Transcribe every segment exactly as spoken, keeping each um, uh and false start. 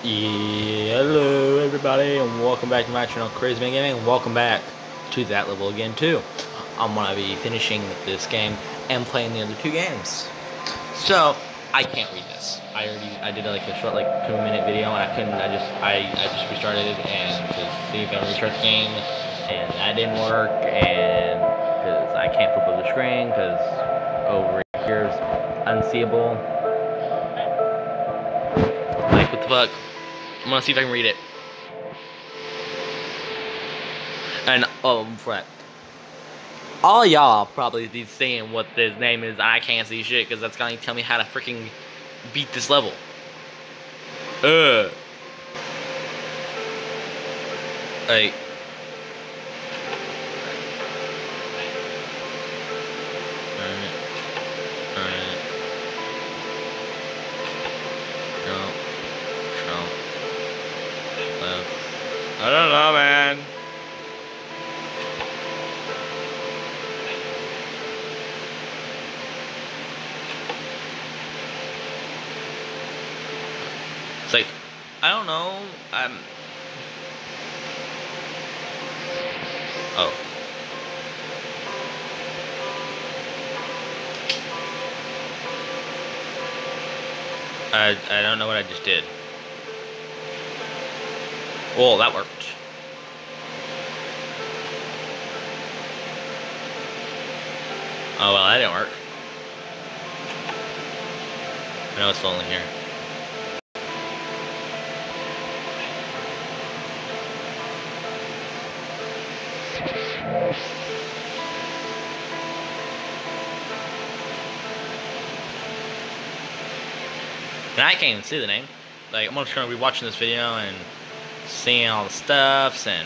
Hello everybody and welcome back to my channel Crazy Man Gaming, and welcome back to that level again too. I'm gonna be finishing this game and playing the other two games. So I can't read this. I already I did like a short like two minute video and I couldn't I just I, I just restarted it and to see if I can restart the game, and that didn't work, and because I can't flip over the screen because over here is unseeable. Like what the fuck? I'm gonna see if I can read it. And oh, before that, all y'all probably be saying what this name is. I can't see shit because that's gonna tell me how to freaking beat this level. Uh. Like. Alright. Alright. Jump. Jump. Left. I don't know, man. It's like, I don't know, I'm... Oh. I, I don't know what I just did. Well, that worked. Oh, well, that didn't work. I know it's lonely here. And I can't even see the name. Like, I'm just gonna be watching this video and seeing all the stuffs and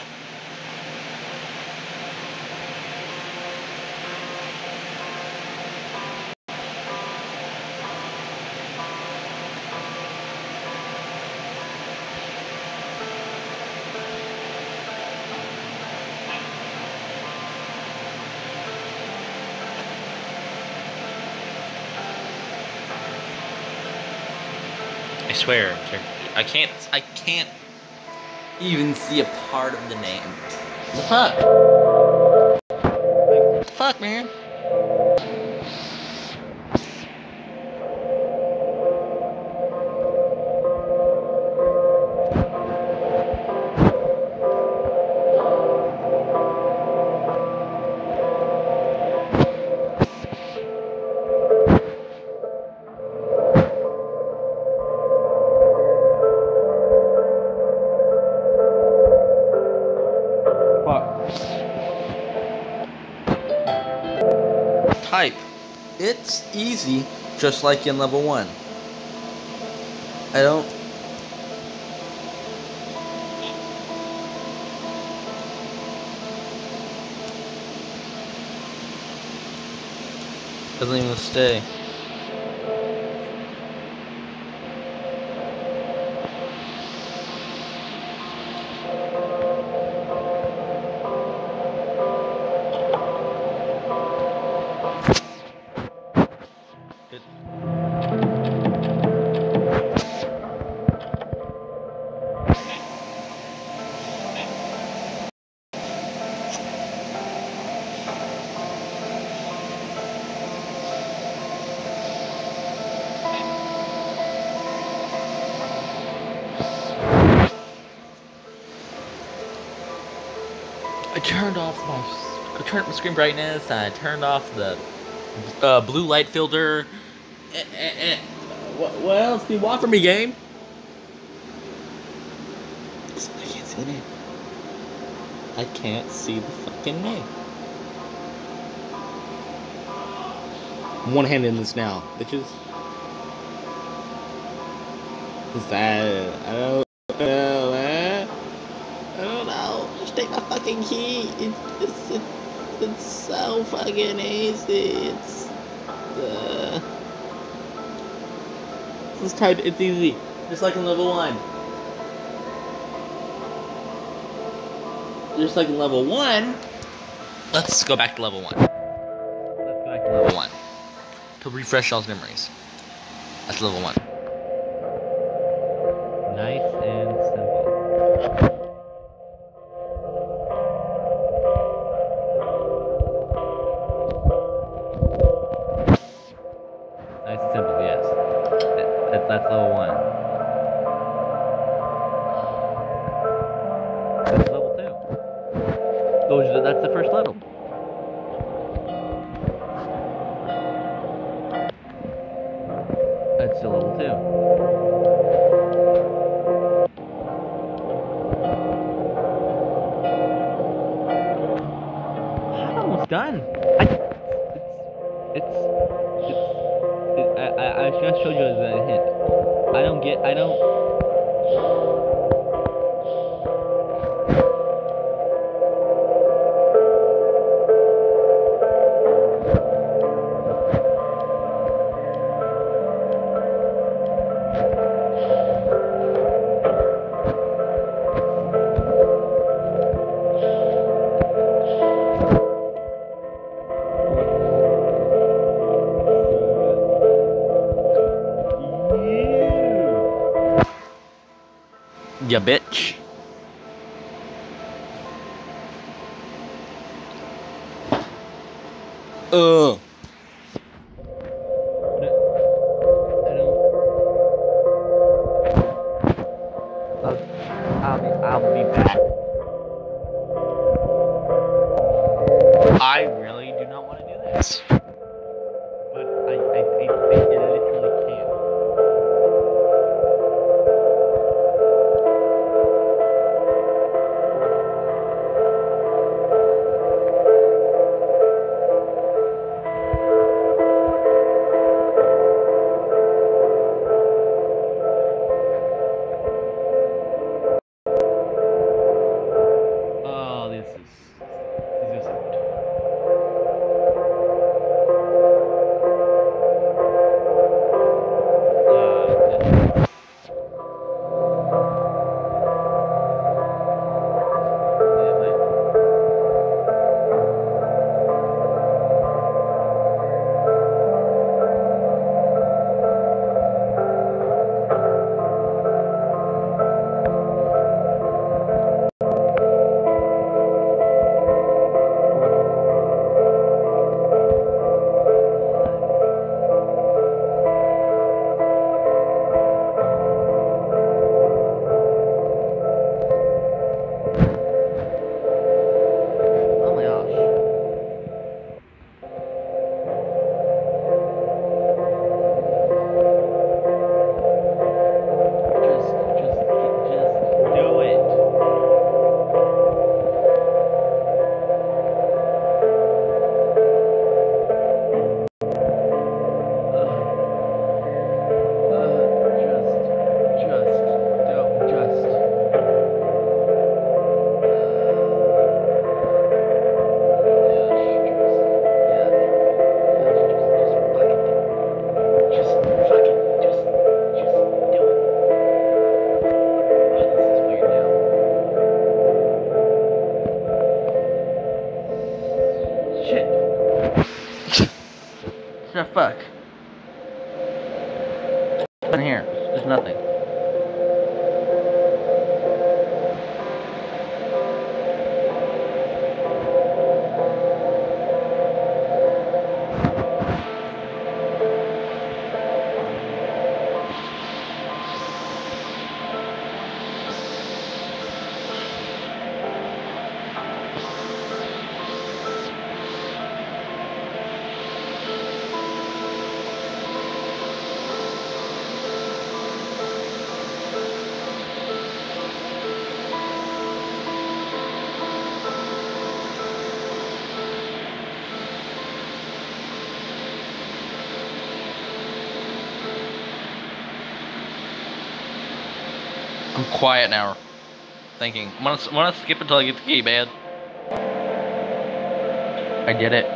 I swear, I can't, I can't even see a part of the name. The fuck? Like, fuck, man. Type. It's easy, just like in level one. I don't... Doesn't even stay. I turned off my, I turned up my screen brightness, I turned off the uh, blue light filter. Eh, eh, eh. What, what else do you want from me, game? I can't see the name. I can't see the fucking name. I'm one hand in this now, bitches. Is that, I don't know, man. I don't know. Just take my fucking key. It's, it's, it's, it's so fucking easy. It's uh, just type. It's easy, just like in level one. Just like in level one. Let's go back to level one. Let's go back to level one to refresh y'all's memories. That's level one. done. That's level two. Those are, that's the first level. That's still level two. I'm almost done. I, it's, it's, it's, it, I, I, I just showed you as a hint. I don't get, I don't. Ya bitch. Uh. I don't. I'll, I'll be. I'll be back. I really do not want to do this, but I. I. I, I, I literally can't. Oh, this is. This is out. Oh my gosh. Just, just, just do it. Uh, uh, just, just, do, just. Just fuck it. Just, just do it. Oh, this is weird now. Shit. The fuck? What's in here? There's nothing. I'm quiet now, thinking. I'm gonna, I'm gonna skip until I get the key, man. I did it.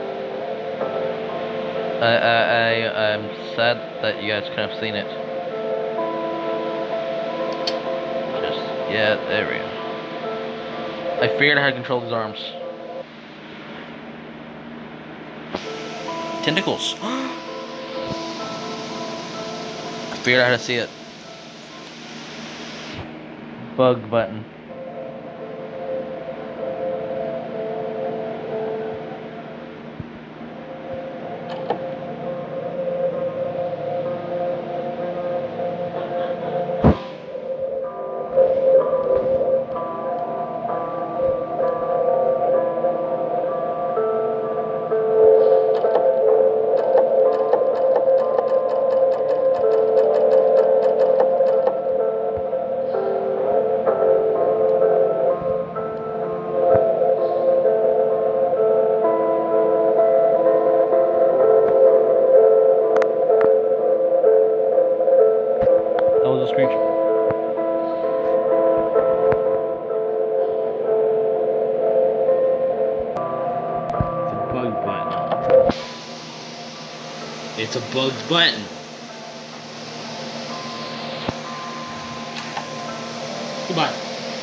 I, I, I, I'm sad that you guys couldn't have seen it. Just, yeah, there we go. I figured out how to control his arms. Tentacles. I figured out how to see it. Bug button. It's a bugged button. Goodbye.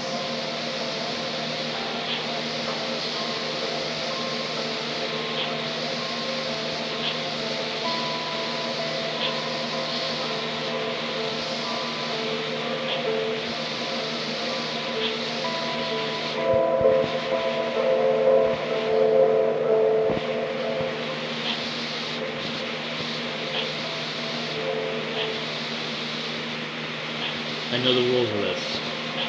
I know the rules of this.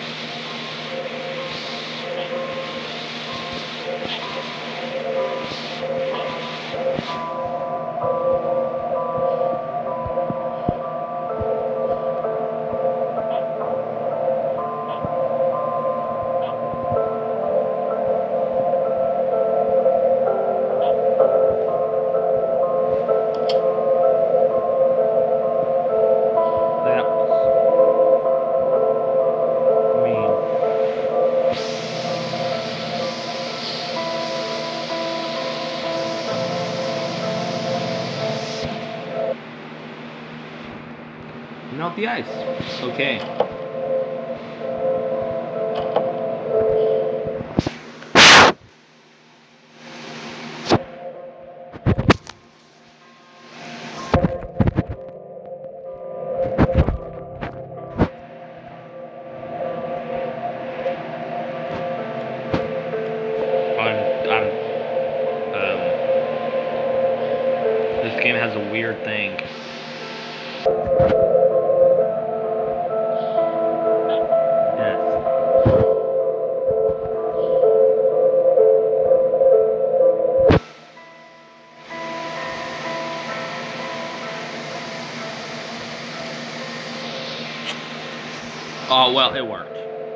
Melt the ice. Okay. I'm, I'm, um, this game has a weird thing. Oh, well, it worked.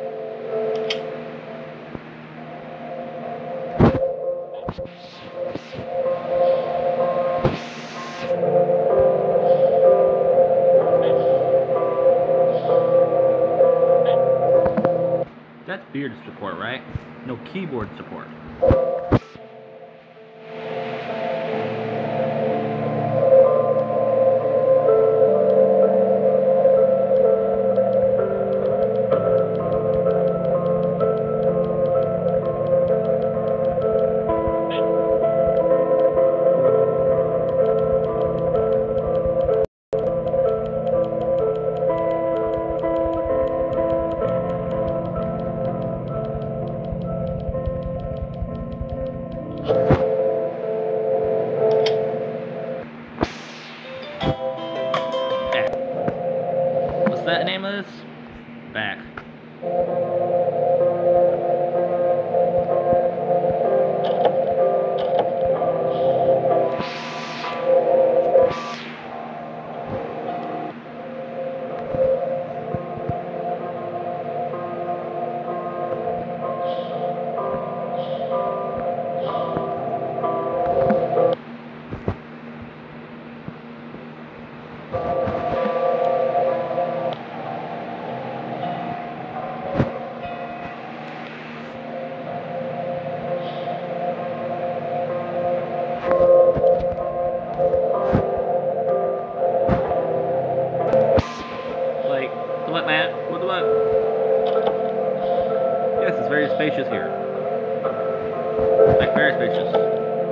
That's beard support, right? No, keyboard support. What's that name of this? Back. Like, what, man? What the what? Yes, it's very spacious here. Like, very spacious.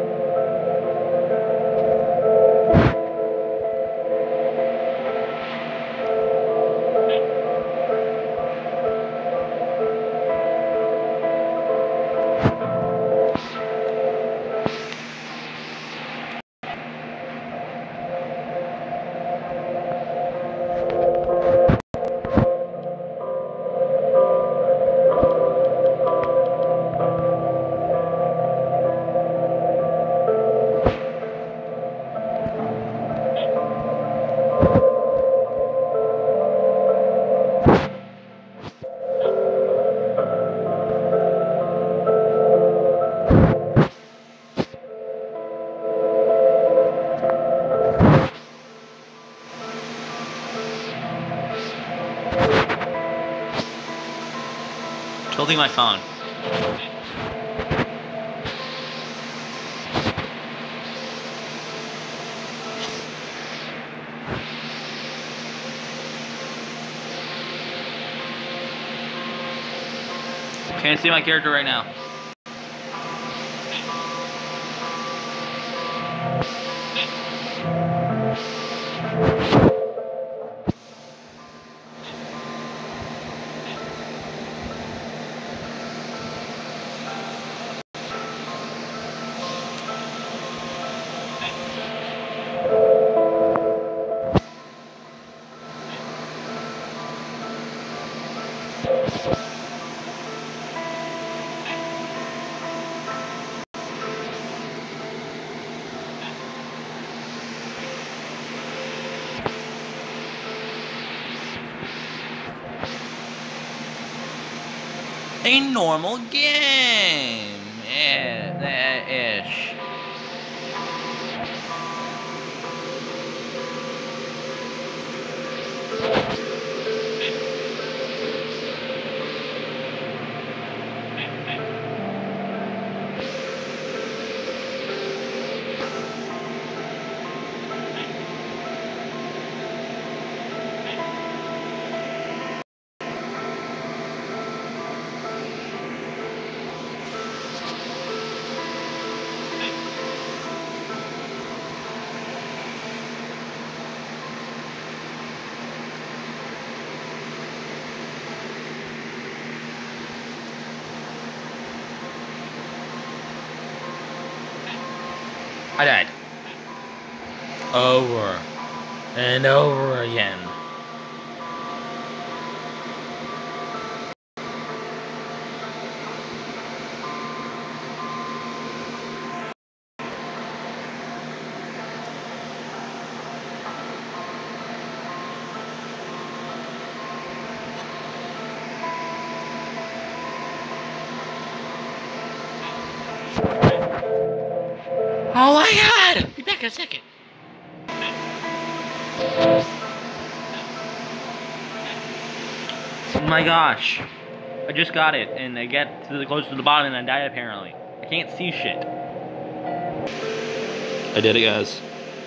Tilting my phone. Can't see my character right now. A normal game. Yeah, that ish. I died. Over and over again. Oh my god! Be back in a second. Oh my gosh. I just got it, and I get to the close to the bottom and I die apparently. I can't see shit. I did it, guys.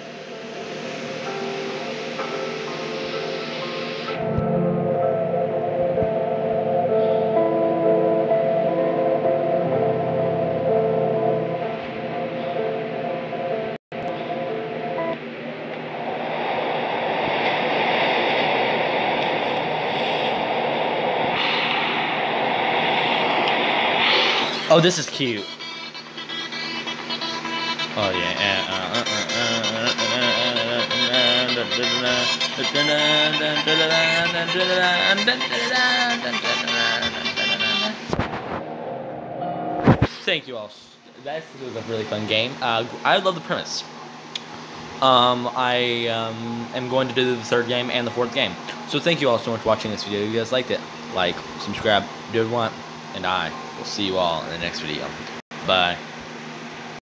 Oh, this is cute. Oh yeah. Thank you all. This was a really fun game. Uh, I love the premise. Um, I um, am going to do the third game and the fourth game. So thank you all so much for watching this video. If you guys liked it, like, subscribe, do what you want, and I will see you all in the next video. Bye.